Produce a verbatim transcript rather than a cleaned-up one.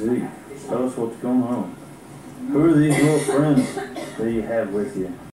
see. Tell us what's going on. Who are these little friends that you have with you?